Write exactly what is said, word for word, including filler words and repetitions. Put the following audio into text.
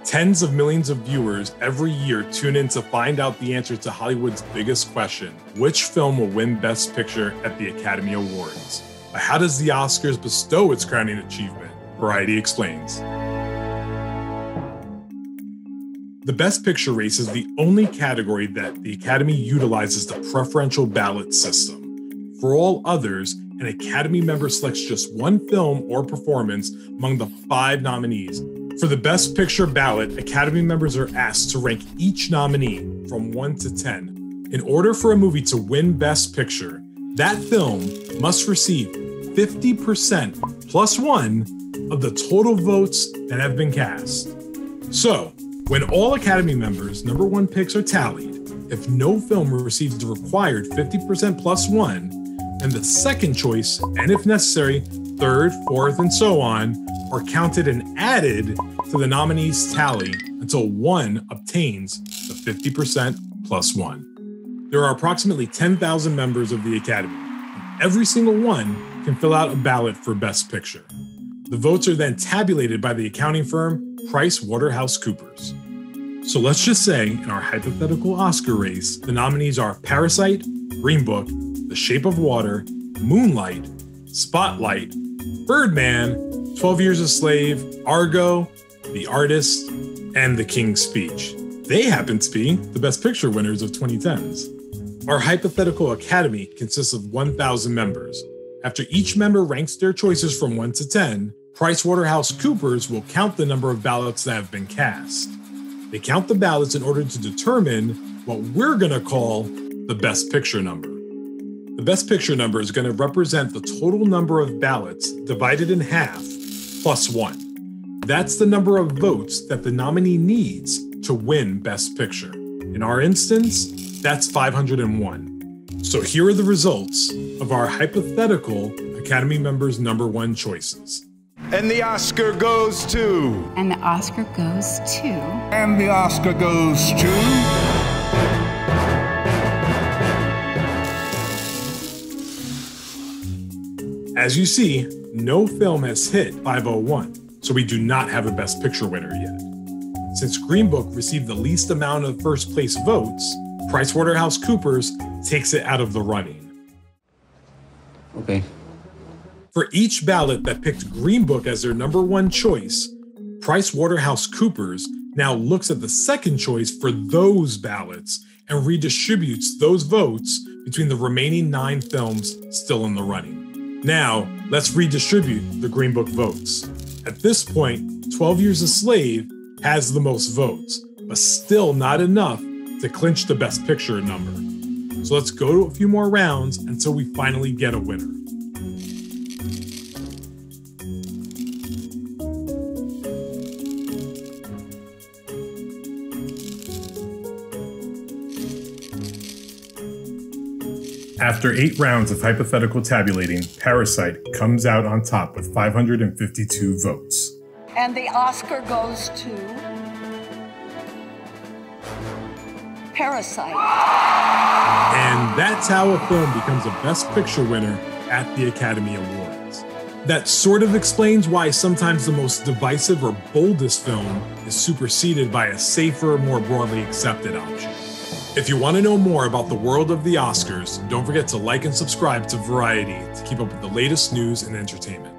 Tens of millions of viewers every year tune in to find out the answer to Hollywood's biggest question: which film will win Best Picture at the Academy Awards? But how does the Oscars bestow its crowning achievement? Variety explains. The Best Picture race is the only category that the Academy utilizes the preferential ballot system. For all others, an Academy member selects just one film or performance among the five nominees. For the Best Picture ballot, Academy members are asked to rank each nominee from one to ten. In order for a movie to win Best Picture, that film must receive fifty percent plus one of the total votes that have been cast. So, when all Academy members' number one picks are tallied, if no film receives the required fifty percent plus one, then the second choice, and if necessary, third, fourth, and so on, are counted and added to the nominee's tally until one obtains the fifty percent plus one. There are approximately ten thousand members of the Academy, and every single one can fill out a ballot for Best Picture. The votes are then tabulated by the accounting firm PricewaterhouseCoopers. So let's just say, in our hypothetical Oscar race, the nominees are Parasite, Green Book, The Shape of Water, Moonlight, Spotlight, Birdman, twelve Years a Slave, Argo, The Artist, and The King's Speech. They happen to be the Best Picture winners of twenty tens. Our hypothetical Academy consists of one thousand members. After each member ranks their choices from one to ten, PricewaterhouseCoopers will count the number of ballots that have been cast. They count the ballots in order to determine what we're going to call the Best Picture number. The Best Picture number is going to represent the total number of ballots divided in half plus one. That's the number of votes that the nominee needs to win Best Picture. In our instance, that's five hundred one. So here are the results of our hypothetical Academy members' number one choices. And the Oscar goes to... And the Oscar goes to... And the Oscar goes to... As you see, no film has hit five oh one, so we do not have a Best Picture winner yet. Since Green Book received the least amount of first place votes, PricewaterhouseCoopers takes it out of the running. Okay. For each ballot that picked Green Book as their number one choice, PricewaterhouseCoopers now looks at the second choice for those ballots and redistributes those votes between the remaining nine films still in the running. Now, let's redistribute the Green Book votes. At this point, twelve Years a Slave has the most votes, but still not enough to clinch the Best Picture number. So let's go to a few more rounds until we finally get a winner. After eight rounds of hypothetical tabulating, Parasite comes out on top with five hundred fifty-two votes. And the Oscar goes to Parasite. And that's how a film becomes a Best Picture winner at the Academy Awards. That sort of explains why sometimes the most divisive or boldest film is superseded by a safer, more broadly accepted option. If you want to know more about the world of the Oscars, don't forget to like and subscribe to Variety to keep up with the latest news and entertainment.